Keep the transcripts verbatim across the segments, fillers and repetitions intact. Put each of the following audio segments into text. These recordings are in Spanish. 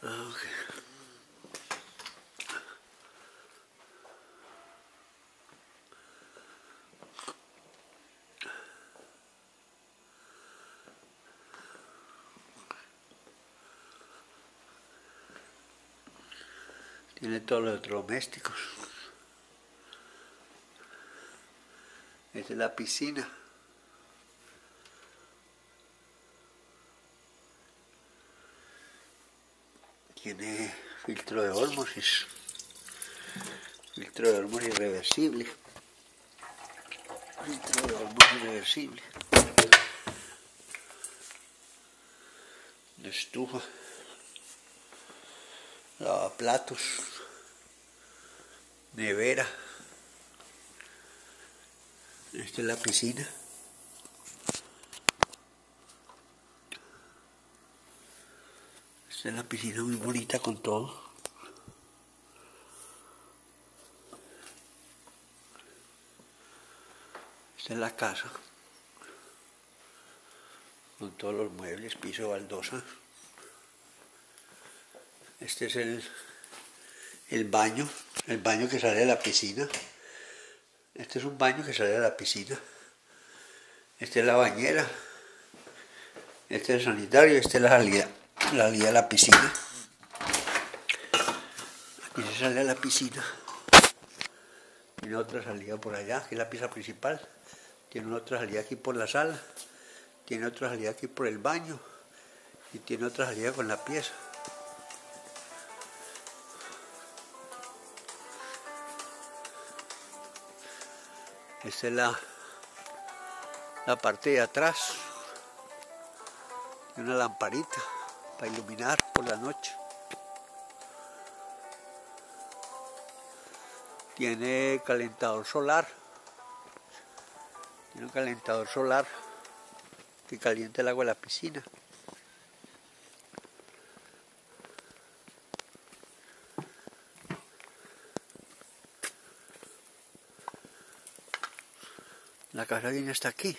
Okay. Tiene todos los electrodomésticos. Esta es la piscina. Tiene filtro de ósmosis. Filtro de ósmosis reversible. Filtro de ósmosis reversible. Una estufa. Lavaplatos. Nevera. Esta es la piscina. Esta es la piscina muy bonita con todo. Esta es la casa. Con todos los muebles, piso, baldosa. Este es el, el baño. El baño que sale de la piscina. Este es un baño que sale de la piscina. Esta es la bañera. Este es el sanitario. Esta es la salida, la salida de la piscina. Aquí se sale a la piscina. Tiene otra salida por allá, que es la pieza principal. Tiene otra salida aquí por la sala. Tiene otra salida aquí por el baño. Y tiene otra salida con la pieza. Esta es la, la parte de atrás. Tiene una lamparita para iluminar por la noche. Tiene calentador solar. Tiene un calentador solar que calienta el agua de la piscina. La casa viene hasta aquí.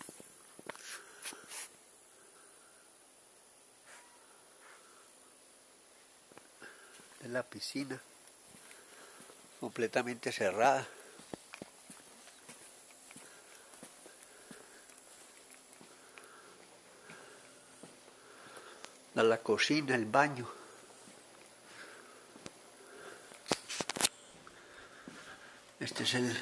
Es la piscina, completamente cerrada. La, la cocina, el baño. Este es el,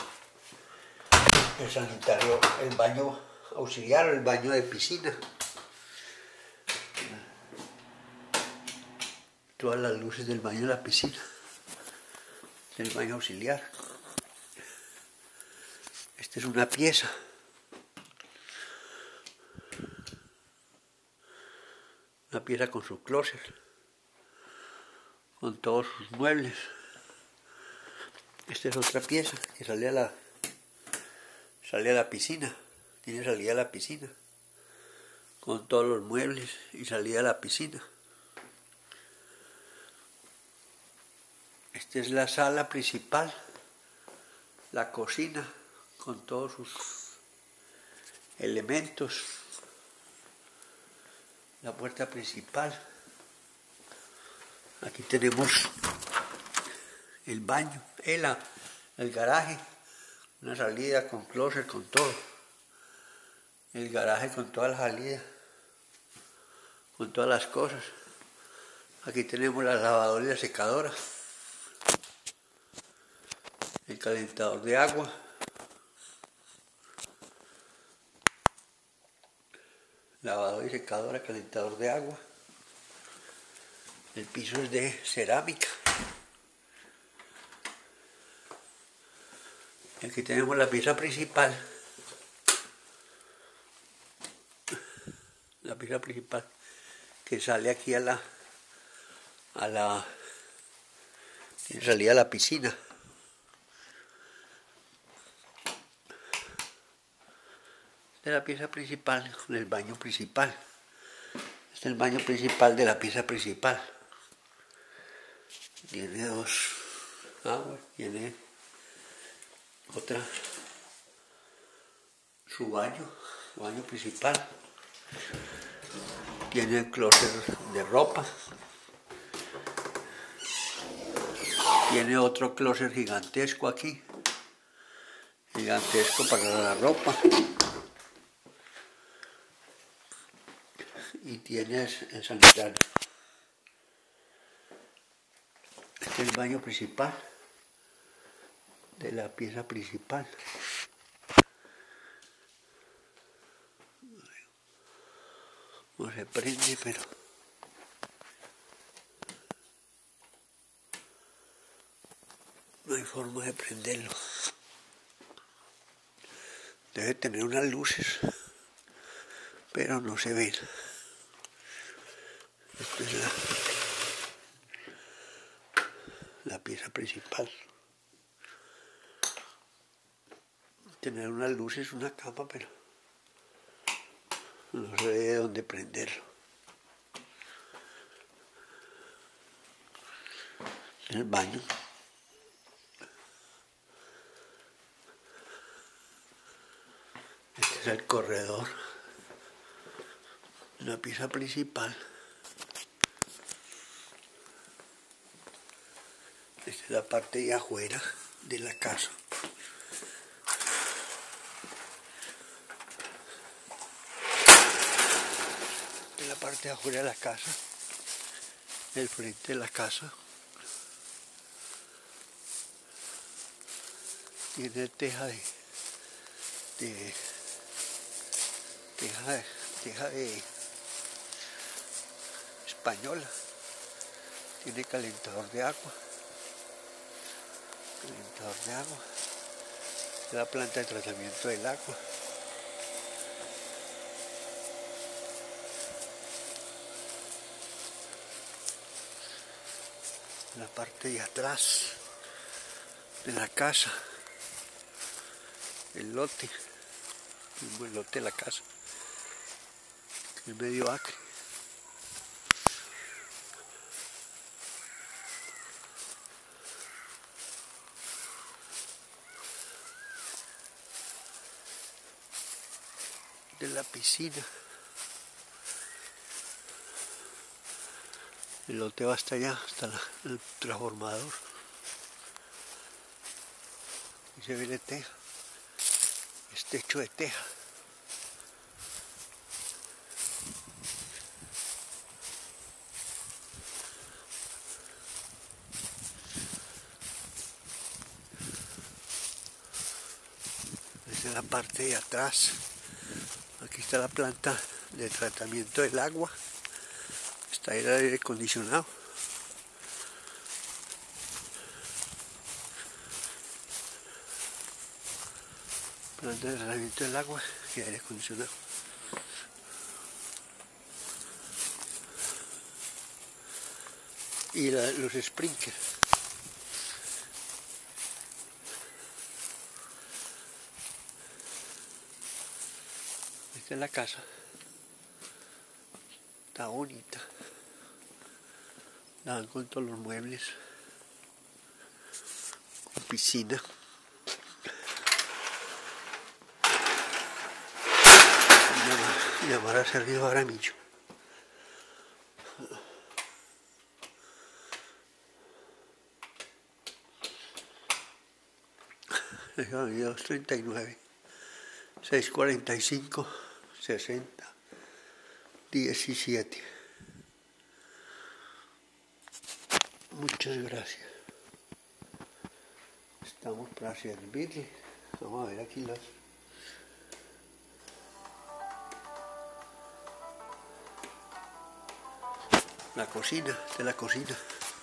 el sanitario, el baño auxiliar, el baño de piscina. Todas las luces del baño de la piscina. El baño auxiliar. Esta es una pieza. Una pieza con su closet. Con todos sus muebles. Esta es otra pieza que sale a la, sale a la piscina. Tiene salida a la piscina. Con todos los muebles y salida a la piscina. Esta es la sala principal, la cocina, con todos sus elementos, la puerta principal. Aquí tenemos el baño, el, el garaje, una salida con closet, con todo. El garaje con toda la salida, con todas las cosas. Aquí tenemos la lavadora y la secadora. El calentador de agua. Lavadora y secadora, calentador de agua. El piso es de cerámica. Y aquí tenemos la pieza principal. La pieza principal que sale aquí a la a la tiene salida a la piscina. De la pieza principal, con el baño principal. Este es el baño principal de la pieza principal. Tiene dos aguas, tiene otra, su baño, baño principal. Tiene el closet de ropa. Tiene otro closet gigantesco aquí. Gigantesco para la ropa. Y tiene el sanitario. Este es el baño principal. De la pieza principal. No se prende, pero... no hay forma de prenderlo. Debe tener unas luces, pero no se ven. Esta es la, la pieza principal. Tener unas luces, una cama, pero no se ve de dónde prenderlo. El baño. Este es el corredor. La pieza principal. Esta es la parte de afuera de la casa. Esta es la parte de afuera de la casa. El frente de la casa. Tiene teja de, de teja de, teja de española. Tiene calentador de agua. Calentador de agua. Es la planta de tratamiento del agua. La parte de atrás de la casa. El lote, el buen lote de la casa, el medio acre. De la piscina. El lote va hasta allá, hasta la, el transformador. Y se ve de teja. Es techo de teja. Esa es la parte de atrás. Aquí está la planta de tratamiento del agua. Está ahí el aire acondicionado. Planta de tratamiento del agua y aire acondicionado. Y la, los sprinklers. Esta es la casa. Está bonita. La dan con todos los muebles. Con piscina. Llamar, llamar a Sergio Jaramillo. dos treinta y nueve, seiscientos cuarenta y cinco, sesenta, diecisiete. Muchas gracias. Estamos para servirle. Vamos a ver aquí las... la cocina, de la cocina.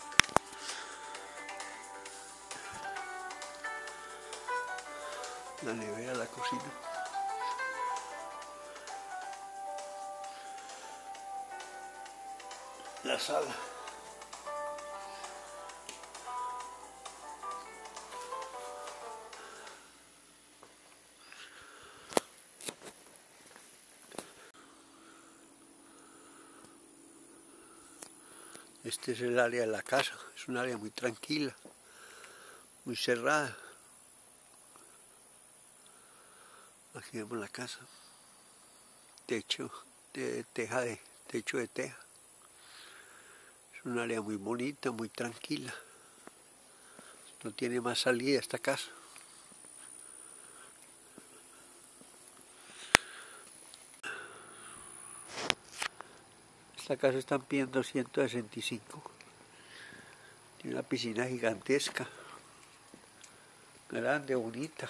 La nevera, la cocina. La sala. Este es el área de la casa. Es un área muy tranquila, muy cerrada. Aquí vemos la casa. Techo de teja de techo de teja. Es un área muy bonita, muy tranquila. No tiene más salida esta casa. Esta casa están pidiendo ciento sesenta y cinco. Tiene una piscina gigantesca, grande, bonita.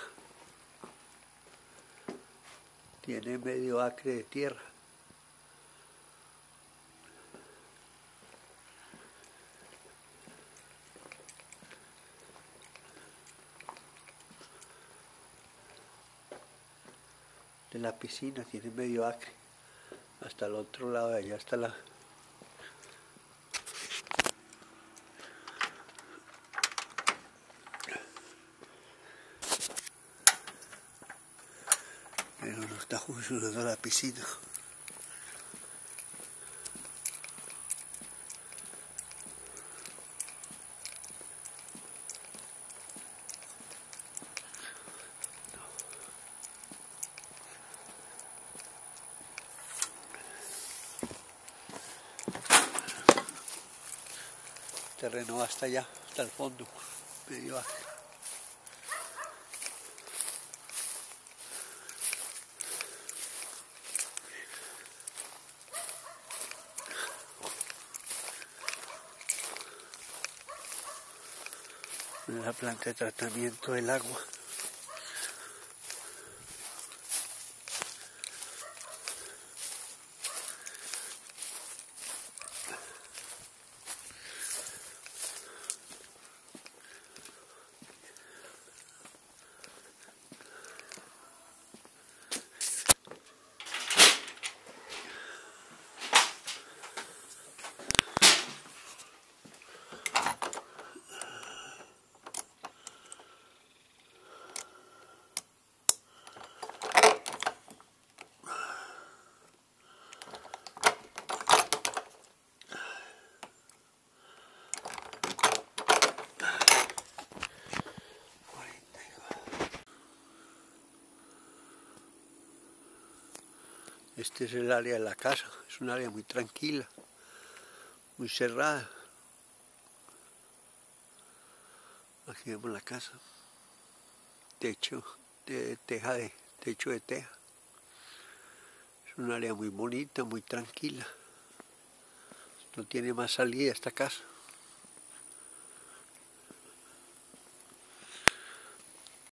Tiene medio acre de tierra. De la piscina tiene medio acre. Hasta el otro lado de allá está la... Pero no está funcionando la piscina. El terreno va hasta allá, hasta el fondo, medio acre. La planta de tratamiento del agua. Este es el área de la casa, es un área muy tranquila, muy cerrada. Aquí vemos la casa, techo de teja de techo de teja. Es un área muy bonita, muy tranquila. No tiene más salida esta casa.